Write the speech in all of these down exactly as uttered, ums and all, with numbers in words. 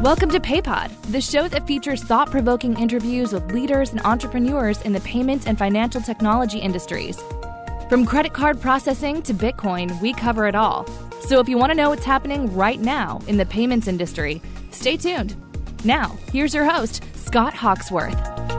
Welcome to PayPod, the show that features thought-provoking interviews with leaders and entrepreneurs in the payments and financial technology industries. From credit card processing to Bitcoin, we cover it all. So if you want to know what's happening right now in the payments industry, stay tuned. Now, here's your host, Scott Hawksworth.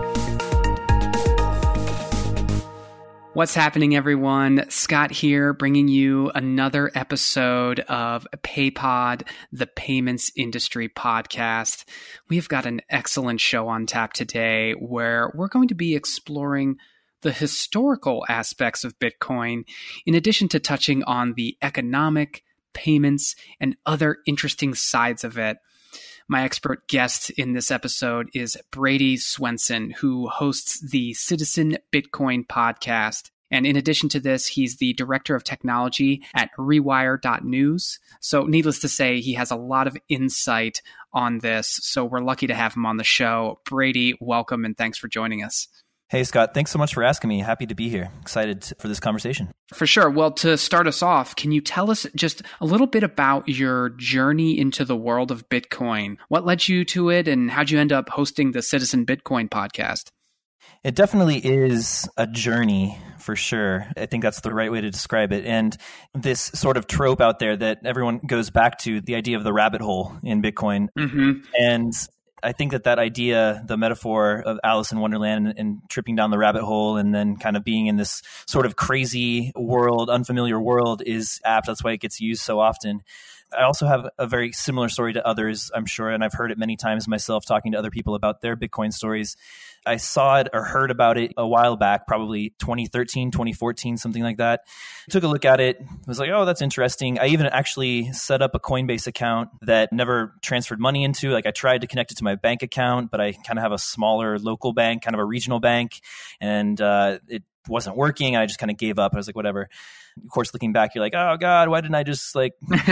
What's happening, everyone? Scott here, bringing you another episode of PayPod, the Payments Industry Podcast. We've got an excellent show on tap today where we're going to be exploring the historical aspects of Bitcoin, in addition to touching on the economic, payments, and other interesting sides of it. My expert guest in this episode is Brady Swenson, who hosts the Citizen Bitcoin podcast. And in addition to this, he's the director of technology at Rewire.News. So needless to say, he has a lot of insight on this. So we're lucky to have him on the show. Brady, welcome and thanks for joining us. Hey, Scott, thanks so much for asking me. Happy to be here. Excited for this conversation. For sure. Well, to start us off, can you tell us just a little bit about your journey into the world of Bitcoin? What led you to it, and how'd you end up hosting the Citizen Bitcoin podcast? It definitely is a journey, for sure. I think that's the right way to describe it. And this sort of trope out there that everyone goes back to, the idea of the rabbit hole in Bitcoin. Mm-hmm. And I think that that idea, the metaphor of Alice in Wonderland and, and tripping down the rabbit hole and then kind of being in this sort of crazy world, unfamiliar world, is apt. That's why it gets used so often. I also have a very similar story to others, I'm sure, and I've heard it many times myself talking to other people about their Bitcoin stories. I saw it or heard about it a while back, probably twenty thirteen, twenty fourteen, something like that. Took a look at it, was like, oh, that's interesting. I even actually set up a Coinbase account that never transferred money into. Like I tried to connect it to my bank account, but I kind of have a smaller local bank, kind of a regional bank, and uh, it wasn't working. I just kind of gave up. I was like, whatever. Of course, looking back, you're like, oh God, why didn't I just like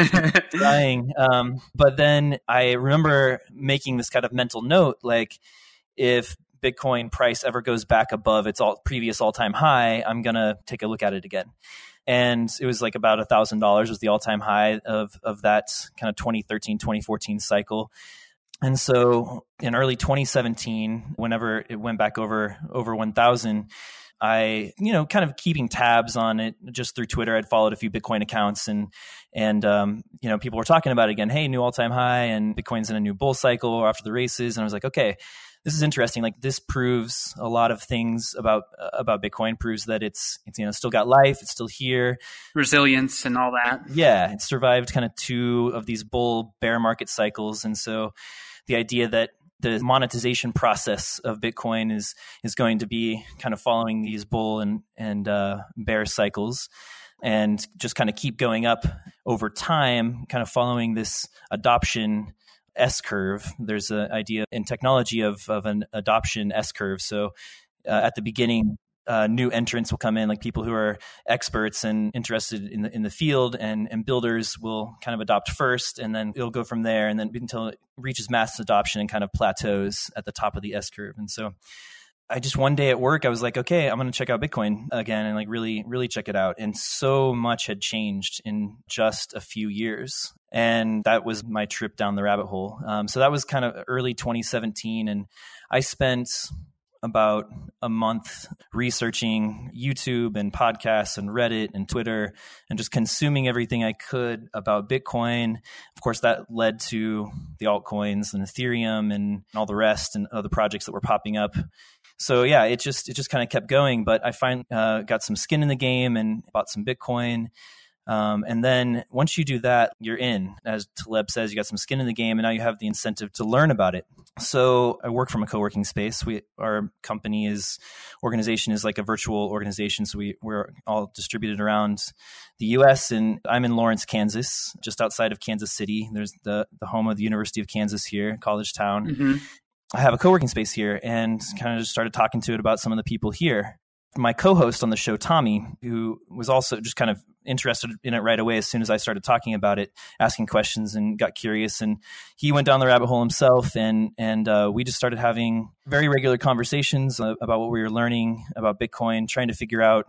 trying? Um, but then I remember making this kind of mental note, like if Bitcoin price ever goes back above its all previous all-time high, I'm going to take a look at it again. And it was like about one thousand dollars was the all-time high of, of that kind of twenty thirteen, twenty fourteen cycle. And so in early twenty seventeen, whenever it went back over, over one thousand, I, you know, kind of keeping tabs on it just through Twitter. I'd followed a few Bitcoin accounts and, and, um, you know, people were talking about it again. Hey, new all-time high and Bitcoin's in a new bull cycle after the races. And I was like, okay, this is interesting. Like this proves a lot of things about, uh, about Bitcoin, proves that it's, it's, you know, still got life. It's still here. Resilience and all that. Yeah. It survived kind of two of these bull bear market cycles. And so the idea that the monetization process of Bitcoin is is going to be kind of following these bull and and uh, bear cycles, and just kind of keep going up over time, kind of following this adoption S curve. There's an idea in technology of of an adoption S curve. So uh, at the beginning, Uh, new entrants will come in, like people who are experts and interested in the in the field, and and builders will kind of adopt first, and then it'll go from there, and then until it reaches mass adoption and kind of plateaus at the top of the S curve. And so, I just one day at work, I was like, okay, I'm going to check out Bitcoin again and like really, really check it out. And so much had changed in just a few years, and that was my trip down the rabbit hole. Um, so that was kind of early twenty seventeen, and I spent about a month researching YouTube and podcasts and Reddit and Twitter and just consuming everything I could about Bitcoin. Of course, that led to the altcoins and Ethereum and all the rest and other projects that were popping up. So yeah, it just it just kind of kept going. But I find uh, got some skin in the game and bought some Bitcoin. Um, and then once you do that, you're in. As Taleb says, you got some skin in the game, and now you have the incentive to learn about it. So I work from a co-working space. We, our company is, organization is like a virtual organization. So we, we're all distributed around the U S, and I'm in Lawrence, Kansas, just outside of Kansas City. There's the, the home of the University of Kansas here, College Town. Mm-hmm. I have a co-working space here, and kind of just started talking to it about some of the people here. My co-host on the show, Tommy, who was also just kind of interested in it right away as soon as I started talking about it, asking questions and got curious. And he went down the rabbit hole himself, and and uh, we just started having very regular conversations uh, about what we were learning about Bitcoin, trying to figure out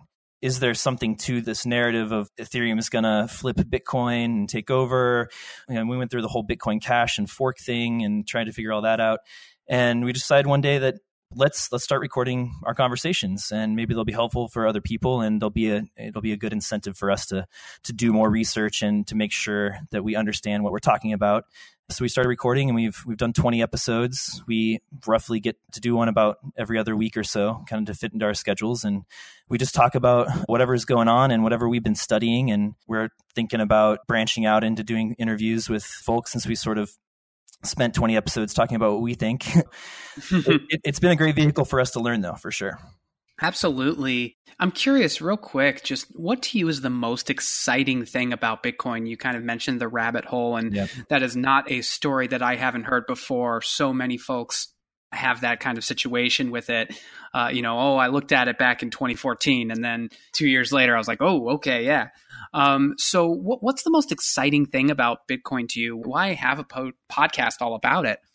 is there something to this narrative of Ethereum is going to flip Bitcoin and take over? You know, we went through the whole Bitcoin Cash and fork thing and tried to figure all that out. And we decided one day that let's let's start recording our conversations, and maybe they'll be helpful for other people, and there'll be a it'll be a good incentive for us to to do more research and to make sure that we understand what we're talking about. So we started recording, and we've we've done twenty episodes. We roughly get to do one about every other week or so, kind of to fit into our schedules. And we just talk about whatever's going on and whatever we've been studying. And we're thinking about branching out into doing interviews with folks, since we sort of spent twenty episodes talking about what we think. it, it, it's been a great vehicle for us to learn, though, for sure. Absolutely. I'm curious, real quick, just what to you is the most exciting thing about Bitcoin? You kind of mentioned the rabbit hole, and yep. that is not a story that I haven't heard before. So many folks have that kind of situation with it. Uh, you know, oh, I looked at it back in twenty fourteen, and then two years later, I was like, oh, okay, yeah. Um, so what, what's the most exciting thing about Bitcoin to you? Why have a po- podcast all about it?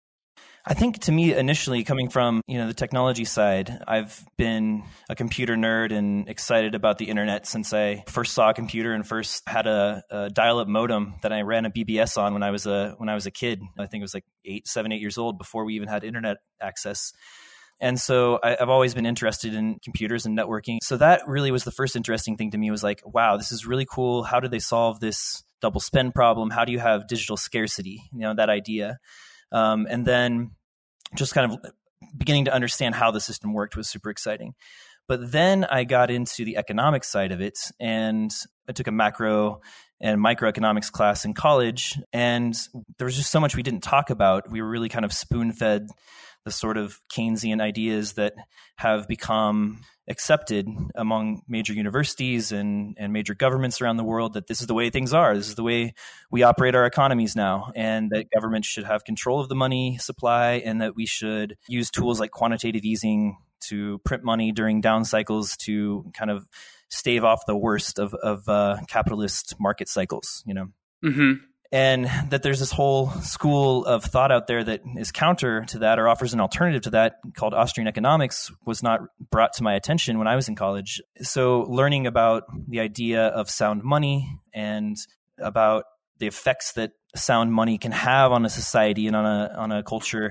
I think to me, initially coming from, you know, the technology side, I've been a computer nerd and excited about the internet since I first saw a computer and first had a, a dial-up modem that I ran a B B S on when I was a when I was a kid. I think it was like eight, seven, eight years old before we even had internet access. And so I, I've always been interested in computers and networking. So that really was the first interesting thing to me, was like, wow, this is really cool. How did they solve this double spend problem? How do you have digital scarcity? You know, that idea. Um, and then just kind of beginning to understand how the system worked was super exciting. But then I got into the economic side of it, and I took a macro and microeconomics class in college, and there was just so much we didn't talk about. We were really kind of spoon-fed the sort of Keynesian ideas that have become accepted among major universities and, and major governments around the world, that this is the way things are. This is the way we operate our economies now, and that government should have control of the money supply, and that we should use tools like quantitative easing to print money during down cycles to kind of stave off the worst of, of uh, capitalist market cycles, you know? Mm-hmm. And that there's this whole school of thought out there that is counter to that, or offers an alternative to that, called Austrian economics, was not brought to my attention when I was in college. So learning about the idea of sound money and about the effects that sound money can have on a society and on a on a culture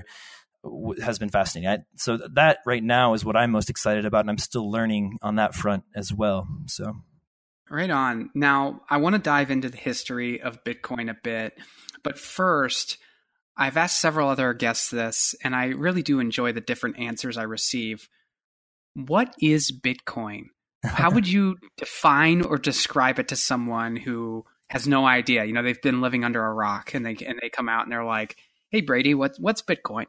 has been fascinating. I, so that right now is what I'm most excited about, and I'm still learning on that front as well. So. Right on. Now, I want to dive into the history of Bitcoin a bit, but first, I've asked several other guests this, and I really do enjoy the different answers I receive. What is Bitcoin? How would you define or describe it to someone who has no idea? You know, they've been living under a rock, and they and they come out and they're like, "Hey, Brady, what's what's Bitcoin?"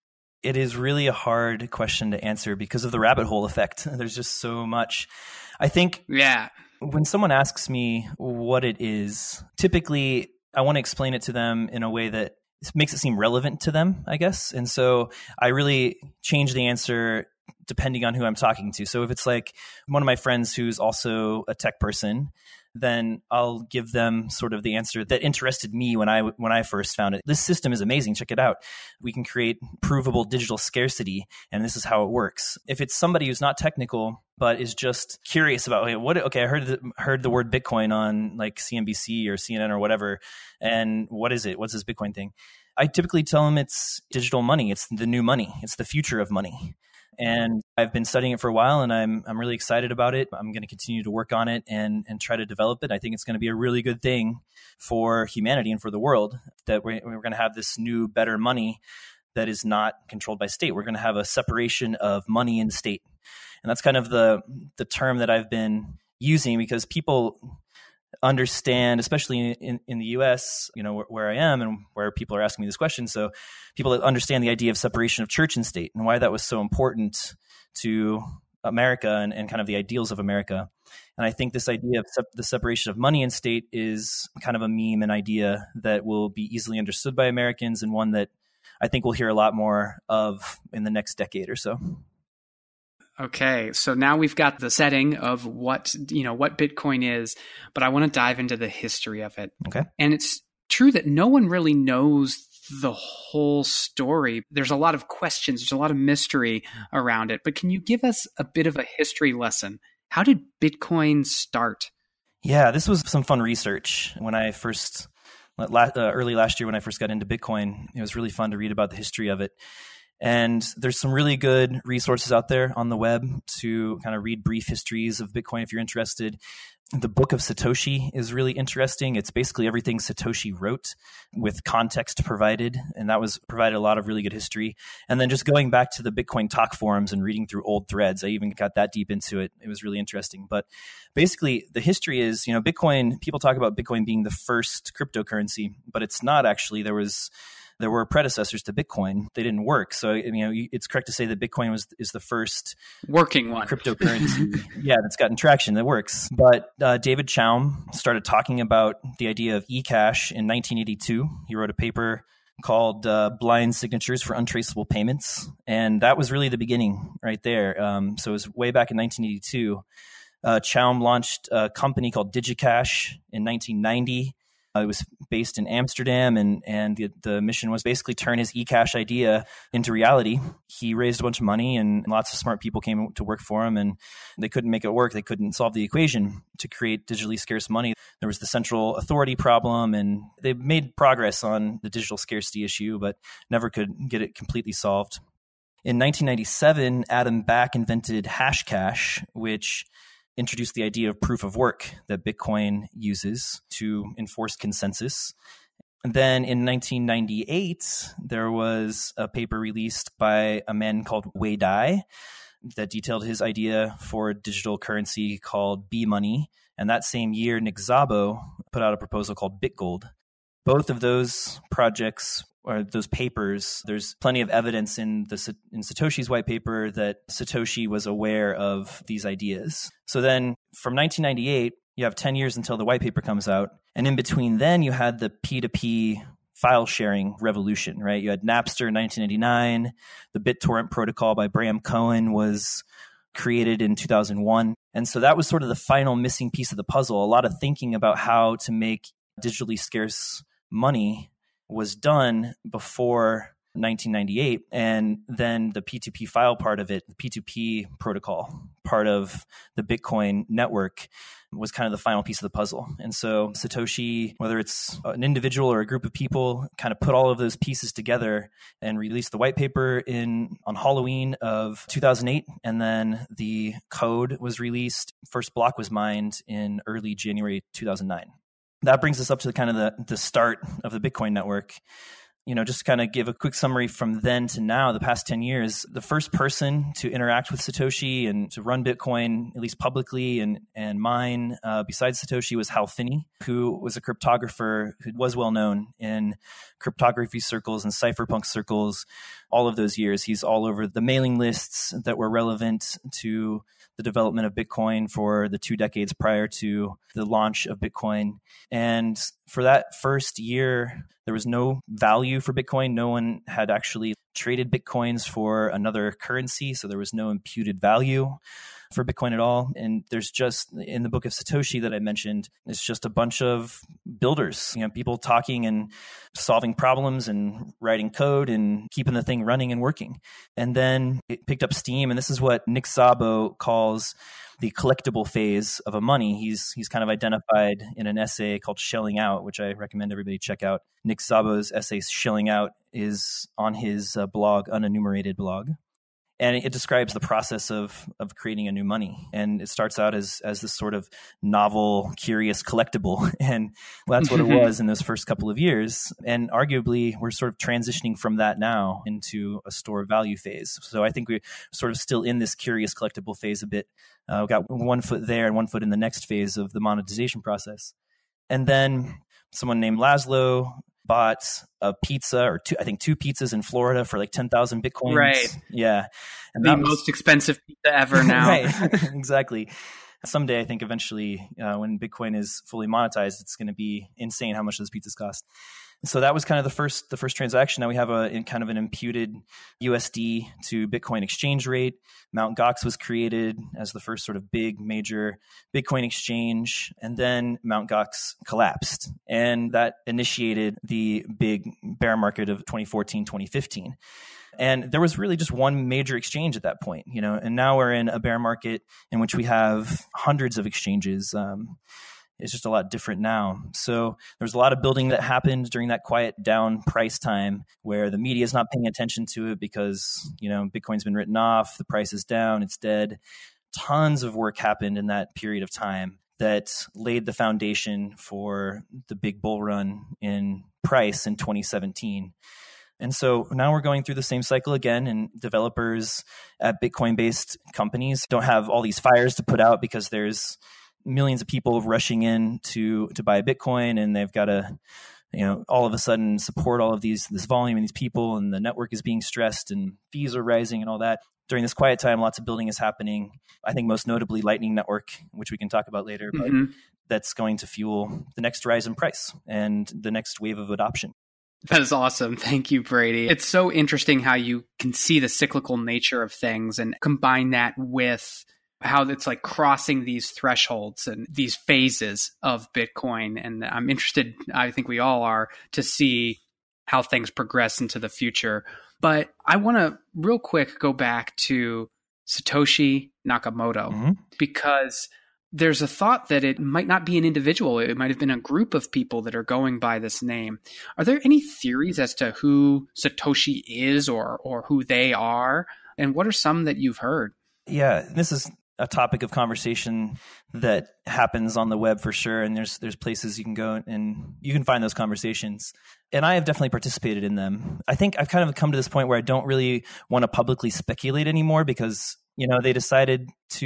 It is really a hard question to answer because of the rabbit hole effect. There's just so much. I think. Yeah. When someone asks me what it is, typically I want to explain it to them in a way that makes it seem relevant to them, I guess. And so I really change the answer depending on who I'm talking to. So if it's like one of my friends who's also a tech person, then I'll give them sort of the answer that interested me when I when I first found it. This system is amazing. Check it out. We can create provable digital scarcity, and this is how it works. If it's somebody who's not technical but is just curious about, okay, what? Okay, I heard the, heard the word Bitcoin on like C N B C or C N N or whatever, and what is it? What's this Bitcoin thing? I typically tell them it's digital money. It's the new money. It's the future of money. And I've been studying it for a while, and I'm I'm really excited about it. I'm going to continue to work on it and and try to develop it. I think it's going to be a really good thing for humanity and for the world, that we're, we're going to have this new, better money that is not controlled by state. We're going to have a separation of money and state. And that's kind of the the term that I've been using, because people understand, especially in, in the U S, you know, where, where I am and where people are asking me this question. So people understand the idea of separation of church and state and why that was so important to America and, and kind of the ideals of America. And I think this idea of sep- the separation of money and state is kind of a meme and idea that will be easily understood by Americans, and one that I think we'll hear a lot more of in the next decade or so. Okay, so now we've got the setting of what, you know, what Bitcoin is, but I want to dive into the history of it. Okay. And it's true that no one really knows the whole story. There's a lot of questions, there's a lot of mystery around it, but can you give us a bit of a history lesson? How did Bitcoin start? Yeah, this was some fun research. When I first, uh, early last year when I first got into Bitcoin, it was really fun to read about the history of it. And there's some really good resources out there on the web to kind of read brief histories of Bitcoin if you're interested. The Book of Satoshi is really interesting. It's basically everything Satoshi wrote with context provided, and that was provided a lot of really good history. And then just going back to the Bitcoin talk forums and reading through old threads, I even got that deep into it. It was really interesting. But basically, the history is, you know, Bitcoin, people talk about Bitcoin being the first cryptocurrency, but it's not actually. There was There were predecessors to Bitcoin. They didn't work. So, you know, it's correct to say that Bitcoin was is the first working one cryptocurrency. yeah, that's gotten traction, that works. But uh, David Chaum started talking about the idea of eCash in nineteen eighty-two. He wrote a paper called uh, Blind Signatures for Untraceable Payments. And that was really the beginning right there. Um, so it was way back in nineteen eighty-two. Uh, Chaum launched a company called DigiCash in nineteen ninety. Uh, it was based in Amsterdam, and, and the, the mission was basically turn his eCash idea into reality. He raised a bunch of money, and lots of smart people came to work for him, and they couldn't make it work. They couldn't solve the equation to create digitally scarce money. There was the central authority problem, and they made progress on the digital scarcity issue, but never could get it completely solved. In nineteen ninety-seven, Adam Back invented Hashcash, which introduced the idea of proof of work that Bitcoin uses to enforce consensus. And then in nineteen ninety-eight, there was a paper released by a man called Wei Dai that detailed his idea for a digital currency called B-Money. And that same year, Nick Szabo put out a proposal called BitGold. Both of those projects or those papers, there's plenty of evidence in the in Satoshi's white paper that Satoshi was aware of these ideas. So then from nineteen ninety-eight, you have ten years until the white paper comes out. And in between then, you had the P two P file sharing revolution, right? You had Napster in nineteen ninety-nine. The BitTorrent protocol by Bram Cohen was created in two thousand one. And so that was sort of the final missing piece of the puzzle. A lot of thinking about how to make digitally scarce money was done before nineteen ninety-eight. And then the P two P file part of it, the P two P protocol, part of the Bitcoin network, was kind of the final piece of the puzzle. And so Satoshi, whether it's an individual or a group of people, kind of put all of those pieces together and released the white paper in on Halloween of two thousand eight. And then the code was released. First block was mined in early January two thousand nine. That brings us up to the kind of the, the start of the Bitcoin network. You know, just to kind of give a quick summary from then to now, the past ten years, the first person to interact with Satoshi and to run Bitcoin, at least publicly and, and mine, uh, besides Satoshi, was Hal Finney, who was a cryptographer who was well known in cryptography circles and cypherpunk circles all of those years. He's all over the mailing lists that were relevant to the development of Bitcoin for the two decades prior to the launch of Bitcoin. And for that first year, there was no value for Bitcoin. No one had actually traded Bitcoins for another currency. So there was no imputed value for Bitcoin at all. And there's just, in the Book of Satoshi that I mentioned, it's just a bunch of builders, you know, people talking and solving problems and writing code and keeping the thing running and working. And then it picked up steam. And this is what Nick Szabo calls the collectible phase of a money. He's he's kind of identified in an essay called Shelling Out, which I recommend everybody check out. Nick Szabo's essay Shelling Out is on his uh, blog, Unenumerated blog. And it describes the process of of creating a new money. And it starts out as as this sort of novel, curious collectible. And well, that's what it was in those first couple of years. And arguably, we're sort of transitioning from that now into a store of value phase. So I think we're sort of still in this curious collectible phase a bit. Uh, we've got one foot there and one foot in the next phase of the monetization process. And then someone named Laszlo bought a pizza or two, I think two pizzas in Florida for like ten thousand Bitcoins. Right. Yeah. And the was, most expensive pizza ever now. Right. Exactly. Someday, I think eventually uh, when Bitcoin is fully monetized, it's going to be insane how much those pizzas cost. So that was kind of the first the first transaction. Now we have a in kind of an imputed U S D to Bitcoin exchange rate. Mt. Gox was created as the first sort of big major Bitcoin exchange, and then Mt. Gox collapsed, and that initiated the big bear market of twenty fourteen, twenty fifteen. And there was really just one major exchange at that point, you know, and now we're in a bear market in which we have hundreds of exchanges. Um, it's just a lot different now. So there's a lot of building that happened during that quiet down price time where the media is not paying attention to it because, you know, Bitcoin's been written off, the price is down, it's dead. Tons of work happened in that period of time that laid the foundation for the big bull run in price in twenty seventeen. And so now we're going through the same cycle again, and developers at Bitcoin-based companies don't have all these fires to put out because there's millions of people rushing in to to buy Bitcoin, and they've got to, you know, all of a sudden support all of these this volume and these people, and the network is being stressed and fees are rising and all that. During this quiet time, lots of building is happening. I think most notably Lightning Network, which we can talk about later, but mm-hmm. that's going to fuel the next rise in price and the next wave of adoption. That is awesome. Thank you, Brady. It's so interesting how you can see the cyclical nature of things and combine that with how it's like crossing these thresholds and these phases of Bitcoin. And I'm interested, I think we all are, to see how things progress into the future. But I want to real quick go back to Satoshi Nakamoto, mm-hmm. because there's a thought that it might not be an individual. It might have been a group of people that are going by this name. Are there any theories as to who Satoshi is or or who they are? And what are some that you've heard? Yeah, this is a topic of conversation that happens on the web for sure. And there's there's places you can go and you can find those conversations. And I have definitely participated in them. I think I've kind of come to this point where I don't really want to publicly speculate anymore because, you know, they decided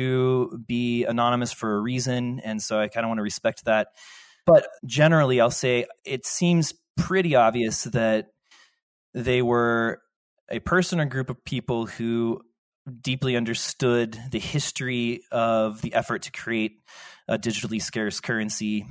to be anonymous for a reason. And so I kind of want to respect that. But generally, I'll say it seems pretty obvious that they were a person or group of people who deeply understood the history of the effort to create a digitally scarce currency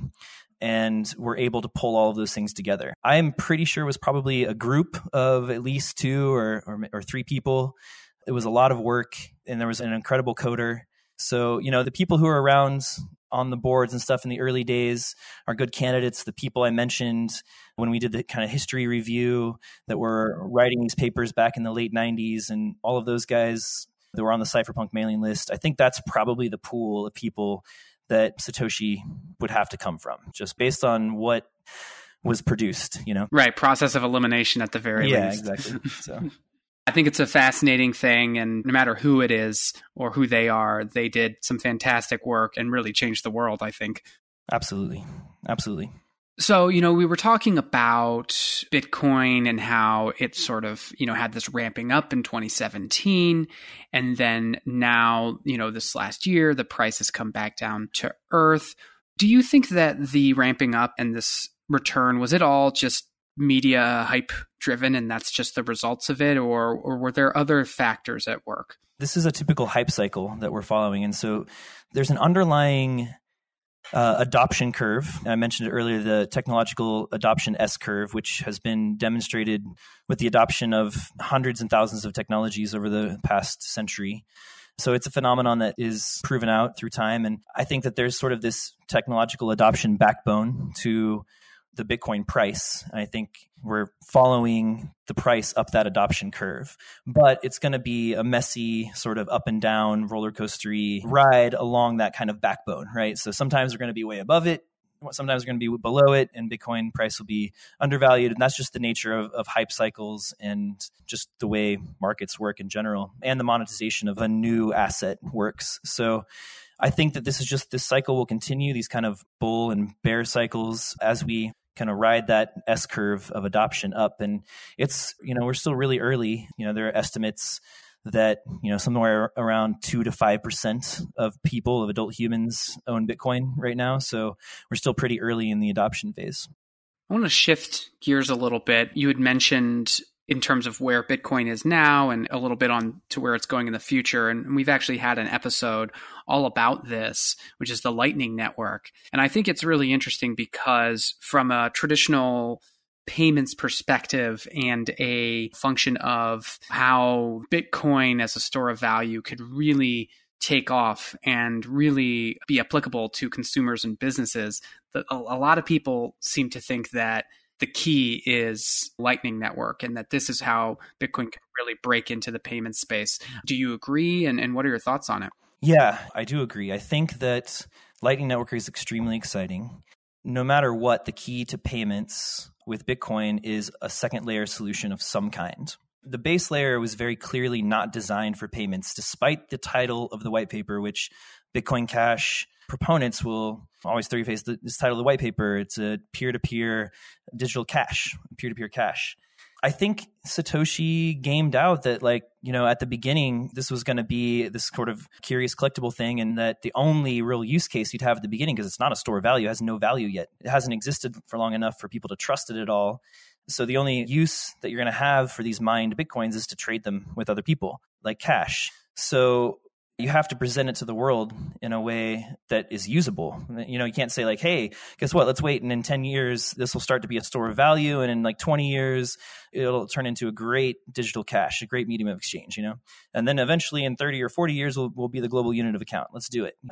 and were able to pull all of those things together. I'm pretty sure it was probably a group of at least two or, or, or three people. It was a lot of work, and there was an incredible coder. So, you know, the people who are around on the boards and stuff in the early days are good candidates. The people I mentioned when we did the kind of history review that were writing these papers back in the late nineties, and all of those guys that were on the Cypherpunk mailing list, I think that's probably the pool of people that Satoshi would have to come from, just based on what was produced, you know? Right. Process of elimination at the very yeah, least. Yeah, exactly. So I think it's a fascinating thing, and no matter who it is or who they are, they did some fantastic work and really changed the world, I think. Absolutely. Absolutely. So, you know, we were talking about Bitcoin and how it sort of, you know, had this ramping up in twenty seventeen. And then now, you know, this last year, the price has come back down to earth. Do you think that the ramping up and this return, was it all just media hype driven and that's just the results of it? Or, or were there other factors at work? This is a typical hype cycle that we're following. And so there's an underlying Uh, adoption curve. I mentioned it earlier, the technological adoption S-curve, which has been demonstrated with the adoption of hundreds and thousands of technologies over the past century. So it's a phenomenon that is proven out through time. And I think that there's sort of this technological adoption backbone to the Bitcoin price. And I think we're following the price up that adoption curve. But it's going to be a messy sort of up and down roller coastery ride along that kind of backbone, right? So sometimes we're going to be way above it. Sometimes we're going to be below it, and Bitcoin price will be undervalued. And that's just the nature of, of hype cycles and just the way markets work in general, and the monetization of a new asset works. So I think that this is just, this cycle will continue, these kind of bull and bear cycles as we kind of ride that S curve of adoption up. And it's, you know, we're still really early. You know, there are estimates that, you know, somewhere around two to five percent of people, of adult humans, own Bitcoin right now. So we're still pretty early in the adoption phase. I want to shift gears a little bit. You had mentioned in terms of where Bitcoin is now and a little bit on to where it's going in the future. And we've actually had an episode all about this, which is the Lightning Network. And I think it's really interesting because from a traditional payments perspective and a function of how Bitcoin as a store of value could really take off and really be applicable to consumers and businesses, that a lot of people seem to think that the key is Lightning Network and that this is how Bitcoin can really break into the payment space. Do you agree? And, and what are your thoughts on it? Yeah, I do agree. I think that Lightning Network is extremely exciting. No matter what, the key to payments with Bitcoin is a second layer solution of some kind. The base layer was very clearly not designed for payments, despite the title of the white paper, which Bitcoin Cash proponents will always throw your face. This title of the white paper, it's a peer-to-peer digital cash, peer-to-peer cash. I think Satoshi gamed out that, like, you know, at the beginning, this was going to be this sort of curious collectible thing, and that the only real use case you'd have at the beginning, because it's not a store of value, it has no value yet. It hasn't existed for long enough for people to trust it at all. So the only use that you're going to have for these mined Bitcoins is to trade them with other people, like cash. So you have to present it to the world in a way that is usable. You know, you can't say like, hey, guess what? Let's wait. And in ten years, this will start to be a store of value. And in like twenty years, it'll turn into a great digital cash, a great medium of exchange, you know? And then eventually in thirty or forty years, we'll, we'll be the global unit of account. Let's do it.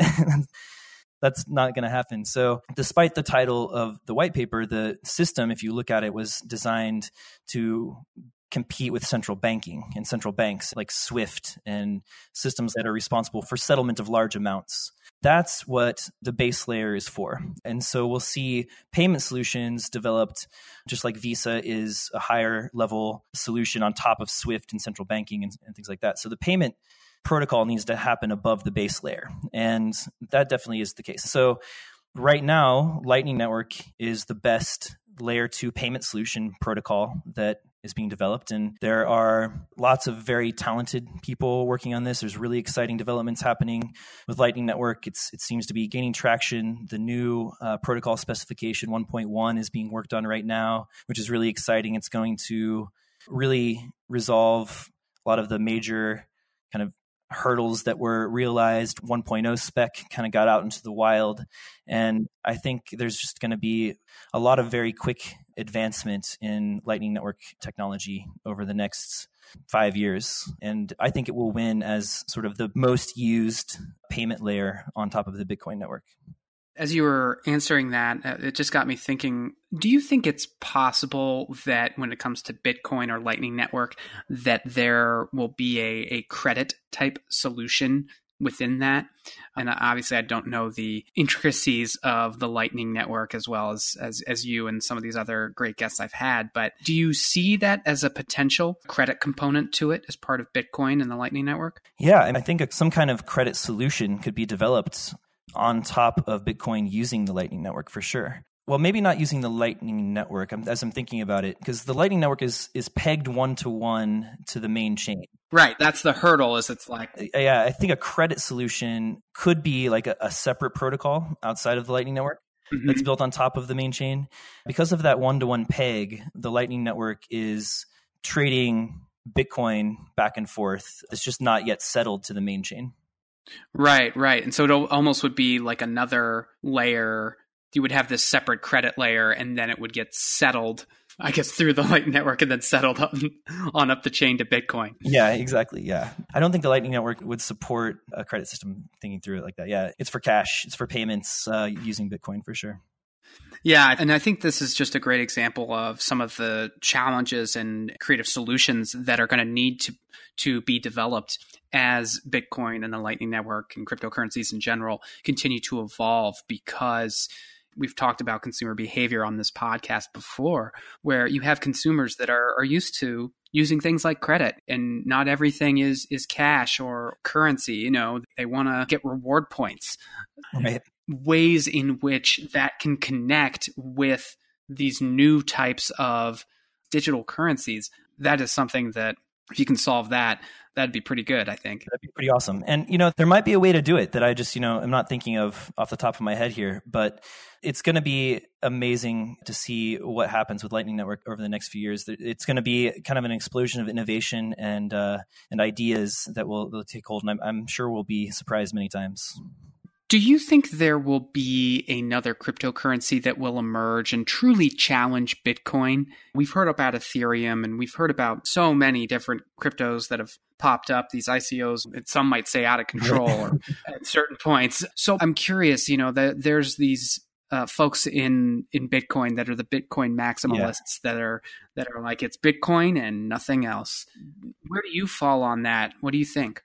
That's not going to happen. So despite the title of the white paper, the system, if you look at it, was designed to compete with central banking and central banks like SWIFT and systems that are responsible for settlement of large amounts. That's what the base layer is for. And so we'll see payment solutions developed just like Visa is a higher level solution on top of SWIFT and central banking and, and things like that. So the payment protocol needs to happen above the base layer. And that definitely is the case. So right now, Lightning Network is the best layer two payment solution protocol that is being developed. And there are lots of very talented people working on this. There's really exciting developments happening with Lightning Network. It's, it seems to be gaining traction. The new uh, protocol specification one point one is being worked on right now, which is really exciting. It's going to really resolve a lot of the major kind of hurdles that were realized. one point oh spec kind of got out into the wild. And I think there's just going to be a lot of very quick advancement in Lightning Network technology over the next five years. And I think it will win as sort of the most used payment layer on top of the Bitcoin network. As you were answering that, it just got me thinking, do you think it's possible that when it comes to Bitcoin or Lightning Network, that there will be a, a credit type solution within that? And obviously, I don't know the intricacies of the Lightning Network as well as, as, as you and some of these other great guests I've had, but do you see that as a potential credit component to it as part of Bitcoin and the Lightning Network? Yeah, and I think some kind of credit solution could be developed on top of Bitcoin using the Lightning Network for sure. Well, maybe not using the Lightning Network as I'm thinking about it, because the Lightning Network is is pegged one-to-one to the main chain. Right. That's the hurdle, is it's like... Yeah, I think a credit solution could be like a, a separate protocol outside of the Lightning Network mm-hmm. that's built on top of the main chain. Because of that one-to-one peg, the Lightning Network is trading Bitcoin back and forth. It's just not yet settled to the main chain. Right, right. And so it almost would be like another layer. You would have this separate credit layer, and then it would get settled, I guess, through the Lightning Network and then settled on, on up the chain to Bitcoin. Yeah, exactly. Yeah. I don't think the Lightning Network would support a credit system thinking through it like that. Yeah, it's for cash. It's for payments uh, using Bitcoin for sure. Yeah, and I think this is just a great example of some of the challenges and creative solutions that are going to need to to be developed as Bitcoin and the Lightning Network and cryptocurrencies in general continue to evolve, because we've talked about consumer behavior on this podcast before, where you have consumers that are, are used to using things like credit, and not everything is is cash or currency. You know, they want to get reward points. Right. Ways in which that can connect with these new types of digital currencies. That is something that if you can solve that, that'd be pretty good, I think. That'd be pretty awesome. And, you know, there might be a way to do it that I just, you know, I'm not thinking of off the top of my head here, but it's going to be amazing to see what happens with Lightning Network over the next few years. It's going to be kind of an explosion of innovation and uh, and ideas that will, will take hold. And I'm, I'm sure we'll be surprised many times. Do you think there will be another cryptocurrency that will emerge and truly challenge Bitcoin? We've heard about Ethereum, and we've heard about so many different cryptos that have popped up, these I C Os, some might say out of control or at certain points. So I'm curious, you know, that there's these uh, folks in in Bitcoin that are the Bitcoin maximalists yeah. that are that are like, it's Bitcoin and nothing else. Where do you fall on that? What do you think?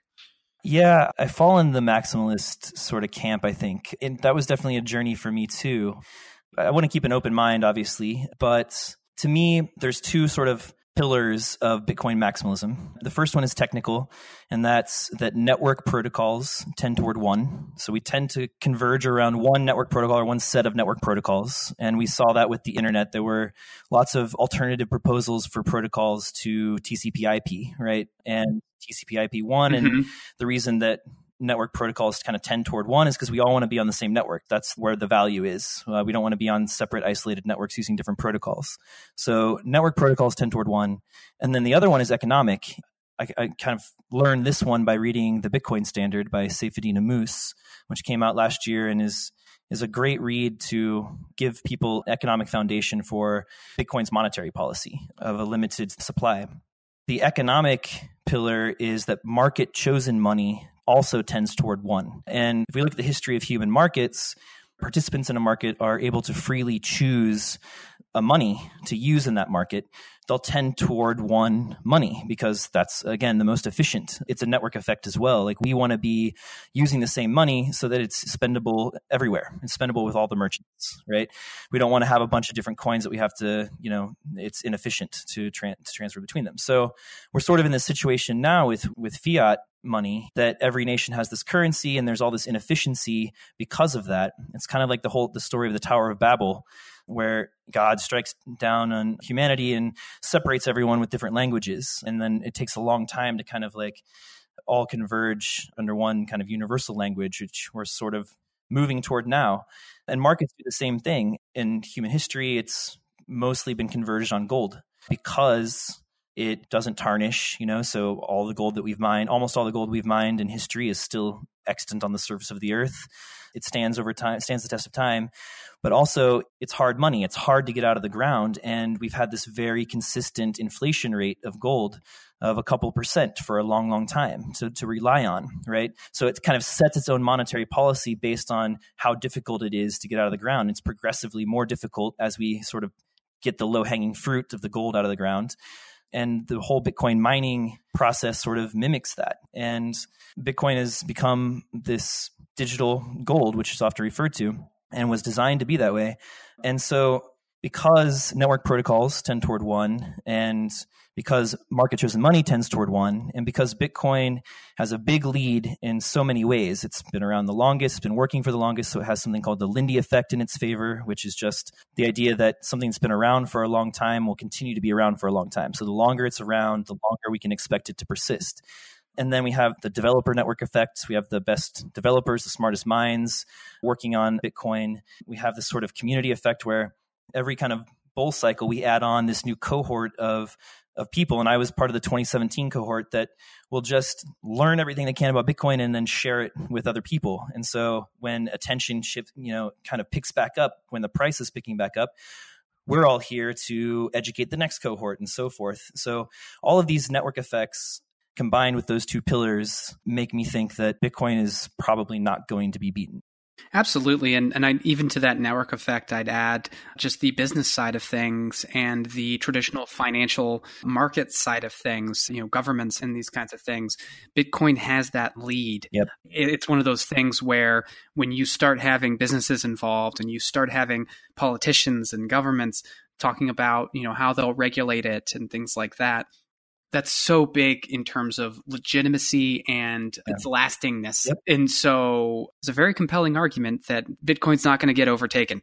Yeah, I fall in the maximalist sort of camp, I think. And that was definitely a journey for me too. I want to keep an open mind, obviously, but to me, there's two sort of pillars of Bitcoin maximalism. The first one is technical, and that's that network protocols tend toward one. So we tend to converge around one network protocol or one set of network protocols. And we saw that with the internet. There were lots of alternative proposals for protocols to T C P I P, right? And T C P I P won. Mm-hmm. And the reason that network protocols kind of tend toward one is because we all want to be on the same network. That's where the value is. Uh, we don't want to be on separate isolated networks using different protocols. So network protocols tend toward one. And then the other one is economic. I, I kind of learned this one by reading The Bitcoin Standard by Seyfeddin Ammous, which came out last year and is is a great read to give people economic foundation for Bitcoin's monetary policy of a limited supply. The economic pillar is that market chosen money also tends toward one. And if we look at the history of human markets, participants in a market are able to freely choose a money to use in that market. They'll tend toward one money because that's, again, the most efficient. It's a network effect as well. Like, we want to be using the same money so that it's spendable everywhere. It's spendable with all the merchants, right? We don't want to have a bunch of different coins that we have to, you know, it's inefficient to, tra- to transfer between them. So we're sort of in this situation now with, with fiat money that every nation has this currency and there's all this inefficiency because of that. It's kind of like the whole, the story of the Tower of Babel, where God strikes down on humanity and separates everyone with different languages. And then it takes a long time to kind of like all converge under one kind of universal language, which we're sort of moving toward now. And markets do the same thing. In human history, it's mostly been converged on gold because it doesn't tarnish, you know, so all the gold that we've mined, almost all the gold we've mined in history is still extant on the surface of the earth. It stands over time, stands the test of time, but also it's hard money. It's hard to get out of the ground. And we've had this very consistent inflation rate of gold of a couple percent for a long, long time to, to rely on, right? So it kind of sets its own monetary policy based on how difficult it is to get out of the ground. It's progressively more difficult as we sort of get the low-hanging fruit of the gold out of the ground. And the whole Bitcoin mining process sort of mimics that. And Bitcoin has become this digital gold, which is often referred to, and was designed to be that way. And so because network protocols tend toward one, and because market chosen money tends toward one, and because Bitcoin has a big lead in so many ways, it's been around the longest, it's been working for the longest, so it has something called the Lindy effect in its favor, which is just the idea that something that's been around for a long time will continue to be around for a long time. So the longer it's around, the longer we can expect it to persist. And then we have the developer network effect. We have the best developers, the smartest minds working on Bitcoin. We have this sort of community effect where every kind of bull cycle, we add on this new cohort of of people. And I was part of the twenty seventeen cohort that will just learn everything they can about Bitcoin and then share it with other people. And so when attention shift, you know, kind of picks back up, when the price is picking back up, we're all here to educate the next cohort and so forth. So all of these network effects combined with those two pillars make me think that Bitcoin is probably not going to be beaten. Absolutely. And and I, even to that network effect, I'd add just the business side of things and the traditional financial market side of things, you know, governments and these kinds of things. Bitcoin has that lead. Yep. It's one of those things where when you start having businesses involved and you start having politicians and governments talking about, you know, how they'll regulate it and things like that, that's so big in terms of legitimacy and yeah. its lastingness. Yep. And so it's a very compelling argument that Bitcoin's not going to get overtaken.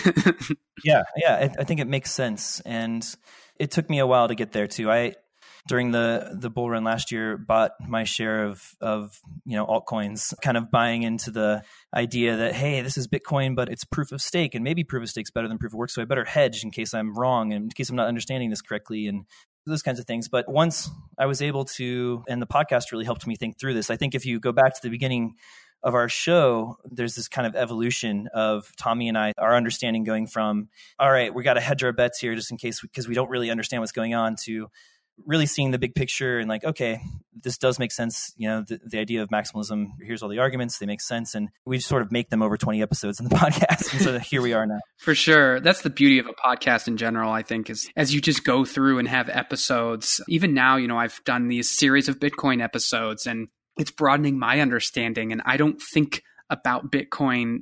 yeah, yeah, I, I think it makes sense. And it took me a while to get there too. I, during the, the bull run last year, bought my share of, of, you know, altcoins, kind of buying into the idea that, hey, this is Bitcoin, but it's proof of stake, and maybe proof of stake's better than proof of work. So I better hedge in case I'm wrong and in case I'm not understanding this correctly. And those kinds of things. But once I was able to, and the podcast really helped me think through this. I think if you go back to the beginning of our show, there's this kind of evolution of Tommy and I, our understanding going from, all right, we got to hedge our bets here just in case, because we don't really understand what's going on, to really seeing the big picture and like, okay, this does make sense. You know, the, the idea of maximalism, here's all the arguments, they make sense. And we sort of make them over twenty episodes in the podcast. And so here we are now. For sure. That's the beauty of a podcast in general, I think, is as you just go through and have episodes. Even now, you know, I've done these series of Bitcoin episodes and it's broadening my understanding. And I don't think about Bitcoin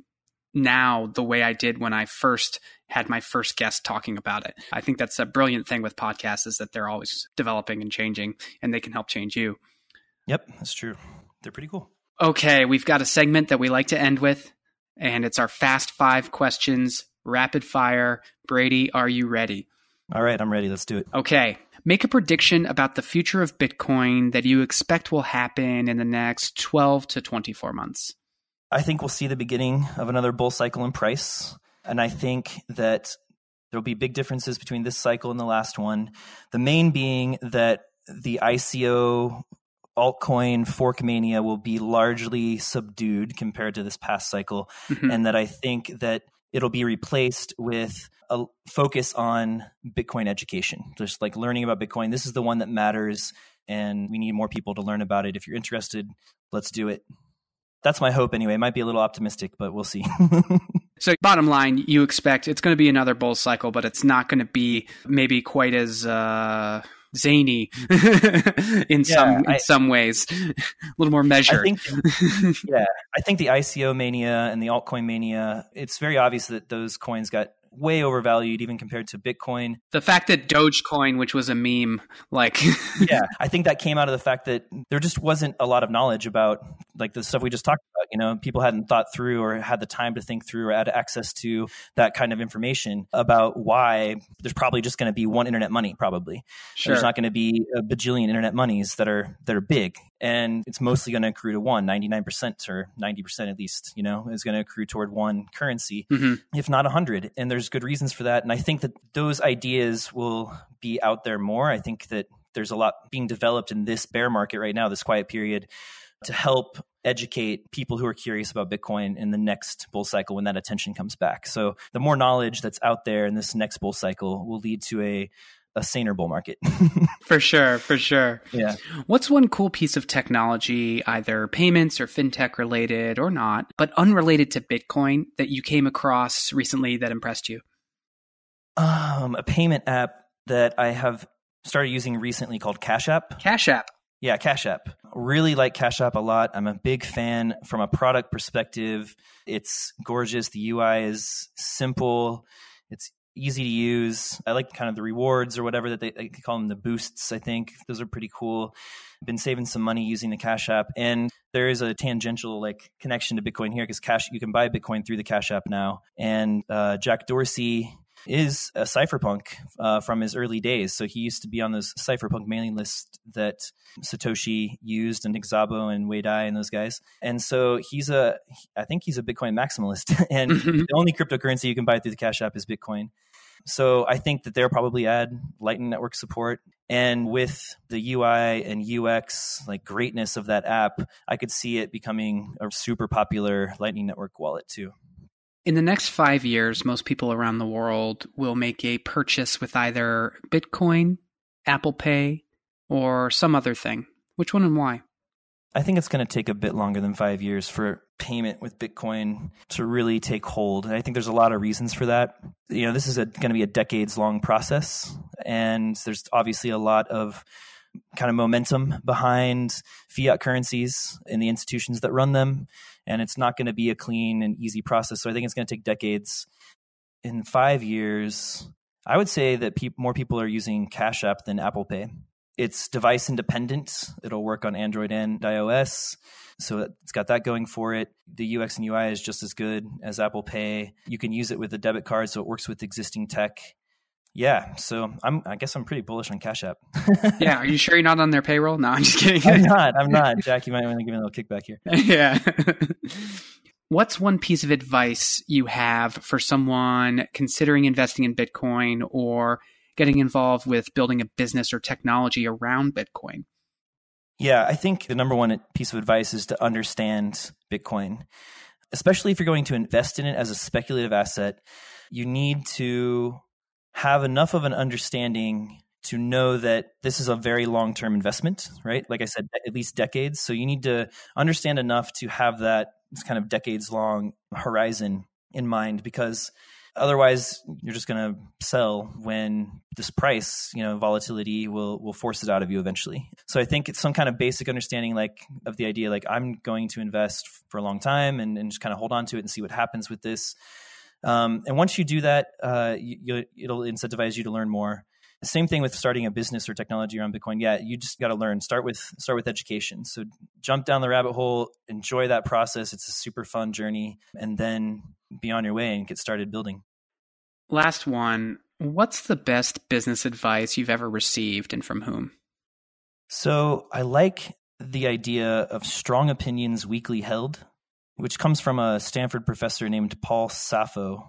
now the way I did when I first had my first guest talking about it. I think that's a brilliant thing with podcasts is that they're always developing and changing and they can help change you. Yep, that's true. They're pretty cool. Okay, we've got a segment that we like to end with, and it's our fast five questions, rapid fire. Brady, are you ready? All right, I'm ready. Let's do it. Okay. Make a prediction about the future of Bitcoin that you expect will happen in the next twelve to twenty-four months. I think we'll see the beginning of another bull cycle in price. And I think that there'll be big differences between this cycle and the last one. The main being that the I C O altcoin fork mania will be largely subdued compared to this past cycle. Mm-hmm. And that I think that it'll be replaced with a focus on Bitcoin education, just like learning about Bitcoin. This is the one that matters, and we need more people to learn about it. If you're interested, let's do it. That's my hope anyway. It might be a little optimistic, but we'll see. So bottom line, you expect it's going to be another bull cycle, but it's not going to be maybe quite as uh, zany in yeah, some in I, some ways, a little more measured. I think, yeah, I think the I C O mania and the altcoin mania, it's very obvious that those coins got way overvalued even compared to Bitcoin. The fact that Dogecoin, which was a meme, like yeah, I think that came out of the fact that there just wasn't a lot of knowledge about like the stuff we just talked about. You know, people hadn't thought through or had the time to think through or had access to that kind of information about why there's probably just going to be one internet money. Probably sure. There's not going to be a bajillion internet monies that are that are big. And it's mostly going to accrue to one, ninety-nine percent or ninety percent at least, you know, is going to accrue toward one currency, mm-hmm. if not one hundred. And there's good reasons for that. And I think that those ideas will be out there more. I think that there's a lot being developed in this bear market right now, this quiet period, to help educate people who are curious about Bitcoin in the next bull cycle when that attention comes back. So the more knowledge that's out there in this next bull cycle will lead to a a saner bull market. For sure, for sure. Yeah. What's one cool piece of technology, either payments or fintech related or not, but unrelated to Bitcoin that you came across recently that impressed you? Um, a payment app that I have started using recently called Cash App. Cash App. Yeah, Cash App. Really like Cash App a lot. I'm a big fan from a product perspective. It's gorgeous. The U I is simple. It's easy to use. I like kind of the rewards or whatever that they, they call them, the boosts, I think. Those are pretty cool. I've been saving some money using the Cash App. And there is a tangential like connection to Bitcoin here because cash you can buy Bitcoin through the Cash App now. And uh, Jack Dorsey is a cypherpunk uh, from his early days. So he used to be on those cypherpunk mailing lists that Satoshi used and Nick Szabo and Wei Dai and those guys. And so he's a, I think he's a Bitcoin maximalist. And mm-hmm. the only cryptocurrency you can buy through the Cash App is Bitcoin. So I think that they'll probably add Lightning Network support. And with the U I and U X like greatness of that app, I could see it becoming a super popular Lightning Network wallet too. In the next five years, most people around the world will make a purchase with either Bitcoin, Apple Pay, or some other thing. Which one and why? I think it's going to take a bit longer than five years for payment with Bitcoin to really take hold. And I think there's a lot of reasons for that. You know, this is a, going to be a decades-long process, and there's obviously a lot of kind of momentum behind fiat currencies and the institutions that run them. And it's not going to be a clean and easy process. So I think it's going to take decades. In five years, I would say that pe- more people are using Cash App than Apple Pay. It's device independent. It'll work on Android and iOS. So it's got that going for it. The U X and U I is just as good as Apple Pay. You can use it with a debit card, so it works with existing tech. Yeah, so I'm, I guess I'm pretty bullish on Cash App. Yeah, are you sure you're not on their payroll? No, I'm just kidding. I'm not. I'm not. Jack, you might want to give me a little kickback here. Yeah. What's one piece of advice you have for someone considering investing in Bitcoin or getting involved with building a business or technology around Bitcoin? Yeah, I think the number one piece of advice is to understand Bitcoin, especially if you're going to invest in it as a speculative asset. You need to have enough of an understanding to know that this is a very long-term investment, right? Like I said, at least decades. So you need to understand enough to have that kind of decades-long horizon in mind, because otherwise you're just going to sell when this price, you know, volatility will will force it out of you eventually. So I think it's some kind of basic understanding like of the idea, like I'm going to invest for a long time and, and just kind of hold on to it and see what happens with this. Um, and once you do that, uh, you, you, it'll incentivize you to learn more. Same thing with starting a business or technology around Bitcoin. Yeah, you just got to learn. Start with start with education. So jump down the rabbit hole, enjoy that process. It's a super fun journey, and then be on your way and get started building. Last one. What's the best business advice you've ever received, and from whom? So I like the idea of strong opinions weakly held, which comes from a Stanford professor named Paul Sappho.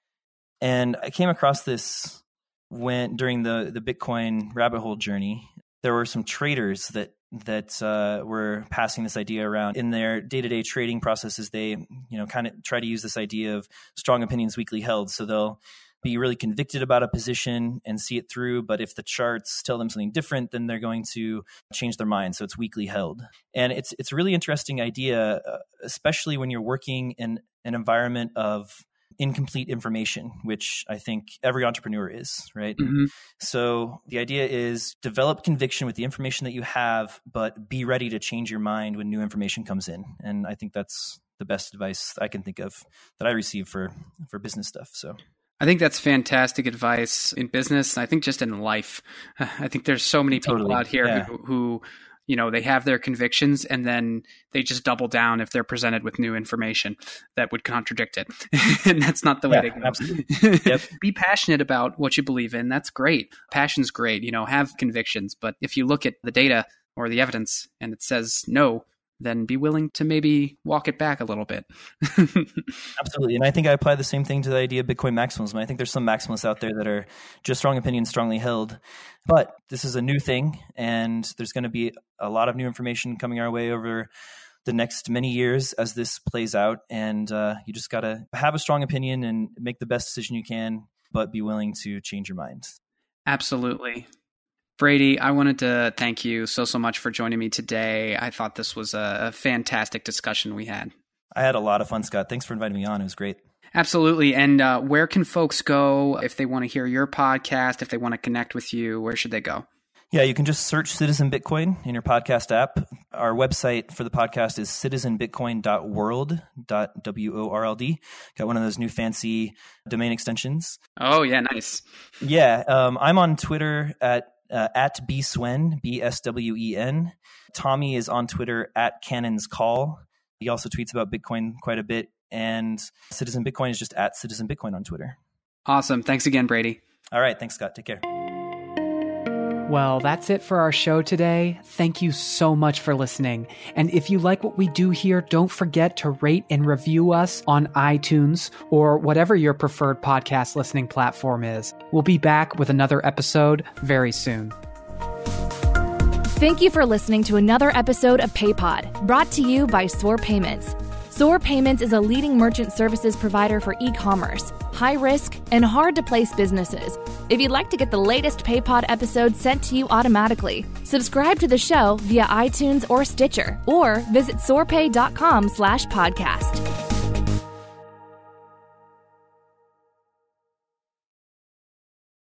And I came across this when during the, the Bitcoin rabbit hole journey. There were some traders that that uh, were passing this idea around in their day-to-day trading processes. They, you know, kind of try to use this idea of strong opinions weakly held. So they'll be really convicted about a position and see it through. But if the charts tell them something different, then they're going to change their mind. So it's weakly held. And it's it's a really interesting idea, uh, especially when you're working in an environment of incomplete information, which I think every entrepreneur is, right? Mm-hmm. So the idea is develop conviction with the information that you have, but be ready to change your mind when new information comes in. And I think that's the best advice I can think of that I receive for, for business stuff. So I think that's fantastic advice in business. I think just in life, I think there's so many people totally. out here yeah. who, who you know, they have their convictions and then they just double down if they're presented with new information that would contradict it. And that's not the way yeah, to go. Absolutely. Yep. Be passionate about what you believe in. That's great. Passion's great. You know, have convictions. But if you look at the data or the evidence and it says no, then be willing to maybe walk it back a little bit. Absolutely. And I think I apply the same thing to the idea of Bitcoin maximalism. I think there's some maximalists out there that are just strong opinions, strongly held. But this is a new thing, and there's going to be a lot of new information coming our way over the next many years as this plays out. And uh, you just got to have a strong opinion and make the best decision you can, but be willing to change your mind. Absolutely. Brady, I wanted to thank you so, so much for joining me today. I thought this was a, a fantastic discussion we had. I had a lot of fun, Scott. Thanks for inviting me on. It was great. Absolutely. And uh, where can folks go if they want to hear your podcast, if they want to connect with you? Where should they go? Yeah, you can just search Citizen Bitcoin in your podcast app. Our website for the podcast is citizen bitcoin dot world, W O R L D. Got one of those new fancy domain extensions. Oh, yeah, nice. Yeah, um, I'm on Twitter at Uh, at bswen, B S W E N. Tommy is on Twitter at Cannon's Call. He also tweets about Bitcoin quite a bit. And Citizen Bitcoin is just at Citizen Bitcoin on Twitter. Awesome. Thanks again, Brady. All right. Thanks, Scott. Take care. Well, that's it for our show today. Thank you so much for listening. And if you like what we do here, don't forget to rate and review us on iTunes or whatever your preferred podcast listening platform is. We'll be back with another episode very soon. Thank you for listening to another episode of PayPod, brought to you by Soar Payments. Soar Payments is a leading merchant services provider for e-commerce, high-risk, and hard-to-place businesses. If you'd like to get the latest PayPod episodes sent to you automatically, subscribe to the show via iTunes or Stitcher, or visit soarpay dot com slash podcast.